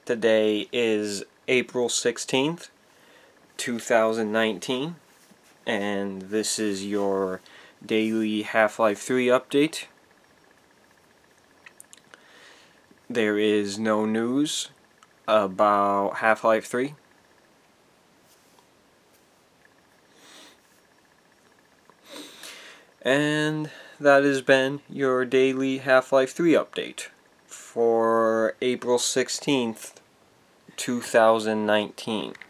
Today is April 16th, 2019, and this is your daily Half-Life 3 update. There is no news about Half-Life 3. And that has been your daily Half-Life 3 update for April 16th, 2019.